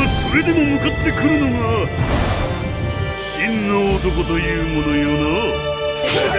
はそれでも向かってくるのが真の男というものよな。